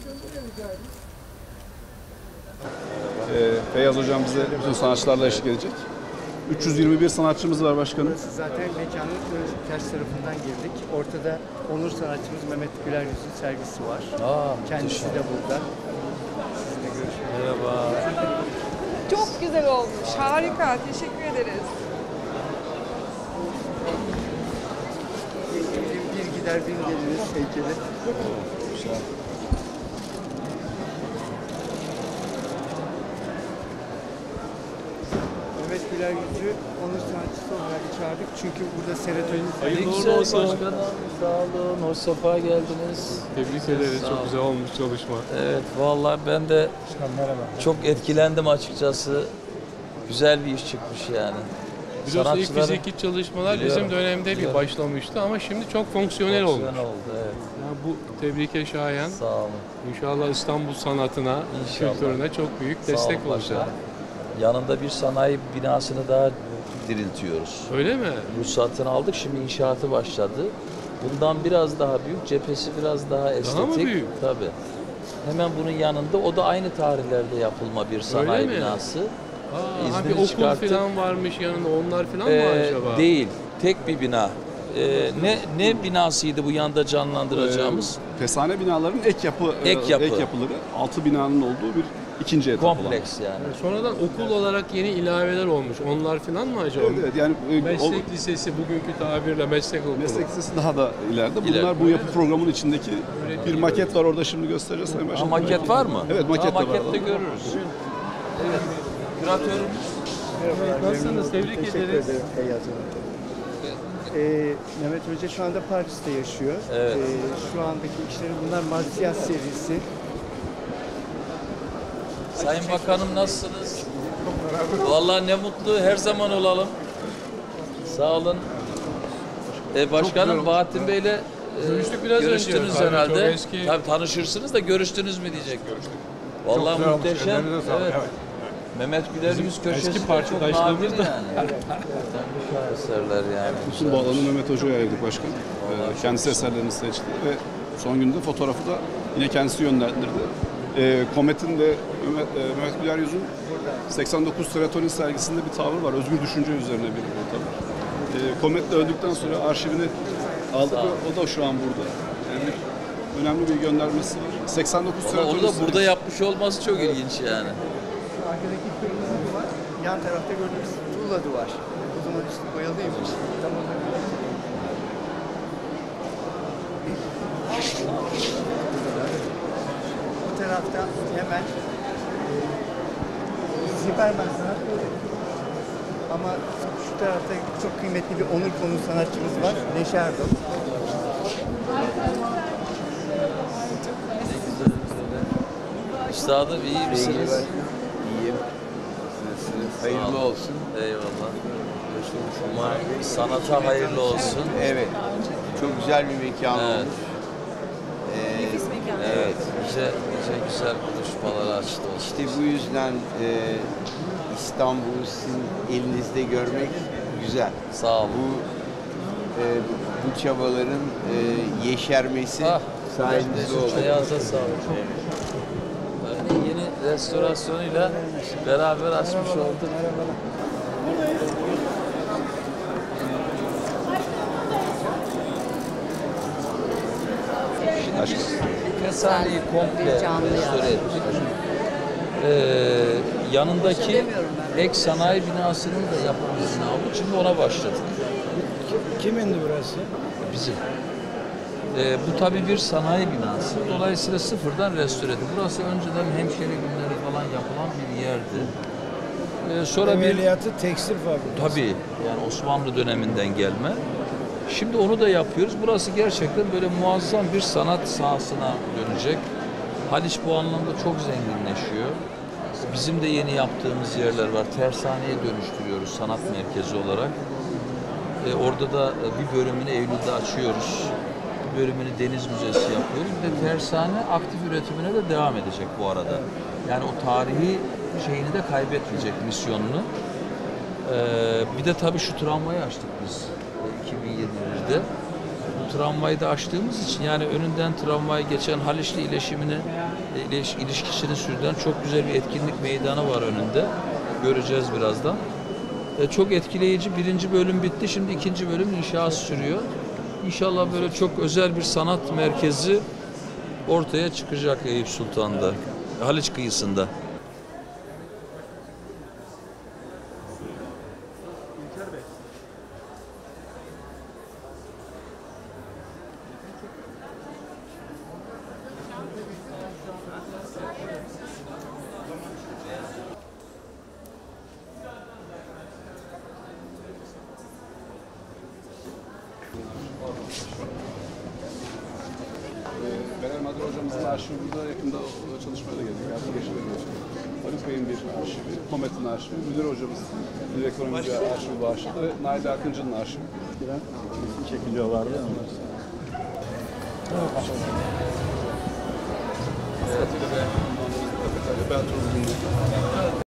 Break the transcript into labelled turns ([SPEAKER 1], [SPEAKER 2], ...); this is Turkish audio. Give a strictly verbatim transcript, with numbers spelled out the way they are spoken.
[SPEAKER 1] Ee, Feyyaz Hocam bize bütün sanatçılarla eşlik edecek. üç yüz yirmi bir sanatçımız var başkanım.
[SPEAKER 2] Burası zaten mekanın ters tarafından girdik. Ortada onur sanatçımız Mehmet Güler Yüz'ün sergisi var.
[SPEAKER 3] Aa,
[SPEAKER 2] Kendisi de burada. Sizinle görüşmek üzere.
[SPEAKER 3] merhaba.
[SPEAKER 4] Çok güzel olmuş. Harika. Teşekkür ederiz.
[SPEAKER 2] Bir gider bin geliriz heykeli.
[SPEAKER 3] Güzel.
[SPEAKER 2] Mehmet Güler Yüz'ü onur sanatçısı olarak çağırdık. Çünkü burada serotonin
[SPEAKER 3] Hayırlı uğurlu olsun başkanım. Sağ olun. Hoş sefa geldiniz.
[SPEAKER 5] Tebrik ederiz. Çok güzel olmuş çalışma.
[SPEAKER 3] Evet, vallahi ben de çok etkilendim açıkçası. Güzel bir iş çıkmış yani.
[SPEAKER 5] Biliyorsun ilk fiziki çalışmalar
[SPEAKER 3] Biliyorum,
[SPEAKER 5] bizim dönemde
[SPEAKER 3] biliyorum.
[SPEAKER 5] bir başlamıştı ama şimdi çok fonksiyonel olmuş.
[SPEAKER 3] Fonksiyonel oldu, evet.
[SPEAKER 5] Yani bu tebrike şayan.
[SPEAKER 3] Sağ olun.
[SPEAKER 5] İnşallah İstanbul sanatına,
[SPEAKER 3] İnşallah.
[SPEAKER 5] kültürüne çok büyük
[SPEAKER 3] Sağ
[SPEAKER 5] destek
[SPEAKER 3] olun
[SPEAKER 5] olacak.
[SPEAKER 3] başkanım. Yanında bir sanayi binasını daha diriltiyoruz.
[SPEAKER 5] Öyle mi?
[SPEAKER 3] Ruhsatını aldık, şimdi inşaatı başladı. Bundan biraz daha büyük, cephesi biraz daha estetik.
[SPEAKER 5] mı büyük?
[SPEAKER 3] Tabii. Hemen bunun yanında, o da aynı tarihlerde yapılma bir sanayi
[SPEAKER 5] mi?
[SPEAKER 3] binası.
[SPEAKER 5] Aa, ha,
[SPEAKER 3] İznini
[SPEAKER 5] bir okul
[SPEAKER 3] çıkarttık.
[SPEAKER 5] falan varmış yanında, onlar falan
[SPEAKER 3] Ee,
[SPEAKER 5] mı acaba?
[SPEAKER 3] Değil, tek bir bina. Ee, ne ne binasıydı bu yanda canlandıracağımız?
[SPEAKER 1] Ee, Fesane binaların ek yapı
[SPEAKER 3] Ek
[SPEAKER 1] e,
[SPEAKER 3] yapı.
[SPEAKER 1] ek yapıları, altı binanın olduğu bir ikinci etap olan.
[SPEAKER 3] Kompleks yani.
[SPEAKER 5] Sonradan okul olarak yeni ilaveler olmuş. Onlar falan mı acaba?
[SPEAKER 1] Evet, evet, yani e,
[SPEAKER 5] Meslek
[SPEAKER 1] o,
[SPEAKER 5] lisesi, bugünkü tabirle meslek okulu.
[SPEAKER 1] meslek lisesi daha da ileride. Bunlar
[SPEAKER 3] İleride.
[SPEAKER 1] bu yapı programının içindeki
[SPEAKER 5] Öyle
[SPEAKER 1] bir
[SPEAKER 5] değil.
[SPEAKER 1] maket var, orada şimdi göstereceğiz. Sayın
[SPEAKER 3] Ha,
[SPEAKER 1] Başkanım.
[SPEAKER 3] maket var mı?
[SPEAKER 1] Evet, maket
[SPEAKER 3] ha,
[SPEAKER 1] de var.
[SPEAKER 3] makette görürüz. Evet. Küratörümüz.
[SPEAKER 2] Merhabalar,
[SPEAKER 5] nasılsınız?
[SPEAKER 2] memnun oldum.
[SPEAKER 5] Tebrik
[SPEAKER 2] Teşekkür
[SPEAKER 5] ederiz.
[SPEAKER 2] ederim Feyyaz Hanım. Ee, Mehmet Hoca şu anda Paris'te yaşıyor.
[SPEAKER 3] Evet.
[SPEAKER 2] Ee, şu andaki işleri bunlar Marsiyas serisi.
[SPEAKER 3] Sayın Bakanım nasılsınız? Vallahi ne mutlu, her zaman olalım. Sağ olun. Ee, başkanım Bahattin Bey'le e,
[SPEAKER 5] Görüştük biraz önce.
[SPEAKER 3] görüştünüz
[SPEAKER 5] Tabii,
[SPEAKER 3] herhalde.
[SPEAKER 5] çok eski.
[SPEAKER 3] Tabii tanışırsınız da görüştünüz mü diyecek. Görüştük. Vallahi muhteşem. Evet. Mehmet Güler Yüz köşesi
[SPEAKER 5] eski
[SPEAKER 3] de çok
[SPEAKER 5] parçadaşlarımız
[SPEAKER 3] nadir
[SPEAKER 5] da.
[SPEAKER 3] yani. Eserler yani.
[SPEAKER 1] Bütün bu alanı Mehmet Hoca'ya ayırdık başkanım. Ee, kendisi eserlerini seçti ve son günde fotoğrafı da yine kendisi yönlendirdi. Ee, Komet'in de Mehmet, e, Mehmet Güler Yüz'ün seksen dokuz Serotonin sergisinde bir tavır var. Özgür düşünce üzerine bir tavır. Ee, Komet de öldükten sonra arşivini aldık ve o da şu an burada. Yani bir, önemli bir göndermesi var. seksen dokuz
[SPEAKER 3] Ama
[SPEAKER 1] Serotonin
[SPEAKER 3] onu da burada
[SPEAKER 1] sergisi.
[SPEAKER 3] yapmış olması çok ilginç yani.
[SPEAKER 2] Arkadaki kırmızı duvar, yan tarafta gördüğünüz tuğla duvar. O zaman üstü boyalıymış. Tam olarak. Bu tarafta hemen Ziberman sanat ama şu tarafta çok kıymetli bir onur konu sanatçımız var. Neşe Erdal.
[SPEAKER 3] Üstadım iyi misiniz?
[SPEAKER 6] İyiyim. Nasılsınız? Hayırlı olsun.
[SPEAKER 3] Eyvallah. Umarım sanata hayırlı olsun.
[SPEAKER 6] Evet. Çok güzel bir mekan
[SPEAKER 3] Evet.
[SPEAKER 6] olmuş. Ee,
[SPEAKER 3] Evet. Bize, bize güzel buluşmalar açtı olsun.
[SPEAKER 6] İşte bu yüzden e, İstanbul'u sizin elinizde görmek güzel.
[SPEAKER 3] Sağ olun.
[SPEAKER 6] Bu e, bu çabaların e, yeşermesi
[SPEAKER 3] Ah,
[SPEAKER 6] sayenizde oldu.
[SPEAKER 3] Ayağınıza sağlık. Yani yeni restorasyonuyla beraber açmış olduk. Kesaneyi komple restore ettik. Ee, yanındaki ek sanayi binasının da yapım izni aldık. Şimdi ona başladık.
[SPEAKER 7] Kimindi burası?
[SPEAKER 3] Bizim. Ee, bu tabii bir sanayi binası. Dolayısıyla sıfırdan restore edildi. Burası önceden hemşire günleri falan yapılan bir yerdi. Ee, sonra bir
[SPEAKER 7] Ameliyatı tekstil fabrikası.
[SPEAKER 3] tabii yani Osmanlı döneminden gelme. Şimdi onu da yapıyoruz. Burası gerçekten böyle muazzam bir sanat sahasına dönecek. Haliç bu anlamda çok zenginleşiyor. Bizim de yeni yaptığımız yerler var. Tersaneye dönüştürüyoruz sanat merkezi olarak. Ee, orada da bir bölümünü Eylül'de açıyoruz. Bir bölümünü Deniz Müzesi yapıyoruz. Bir de tersane aktif üretimine de devam edecek bu arada. Yani o tarihi şeyini de kaybetmeyecek, misyonunu. Ee, bir de tabii şu tramvayı açtık biz iki bin yedi birde. tramvayı da açtığımız için yani önünden tramvay geçen Haliçli iletişimini iliş, ilişkisini sürdüren çok güzel bir etkinlik meydanı var önünde. Göreceğiz birazdan. E, çok etkileyici. Birinci bölüm bitti. Şimdi ikinci bölüm inşaat sürüyor. İnşallah böyle çok özel bir sanat merkezi ortaya çıkacak Eyüp Sultan'da, Haliç kıyısında.
[SPEAKER 1] Bener Madra hocamızın arşivi burada yakında çalışmaya da gelecek. Artık geçmeye gelecek. Haluk Bey'in bir arşivi, Komet'in arşivi, Müdür hocamız bir ekonomici arşivi bağışladı ve Nail Akıncı'nın arşivi.
[SPEAKER 8] Çekiliyorlardı onlar.
[SPEAKER 1] Ben Turgut'un